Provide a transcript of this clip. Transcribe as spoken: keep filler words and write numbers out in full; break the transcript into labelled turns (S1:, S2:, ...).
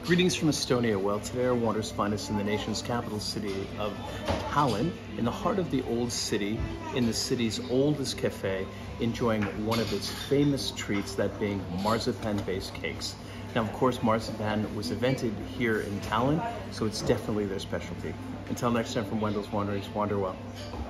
S1: Greetings from Estonia. Well, today our Wander's finest in the nation's capital city of Tallinn, in the heart of the old city, in the city's oldest cafe, enjoying one of its famous treats, that being marzipan-based cakes. Now, of course, marzipan was invented here in Tallinn, so it's definitely their specialty. Until next time from Wendell's Wanderings, wander well.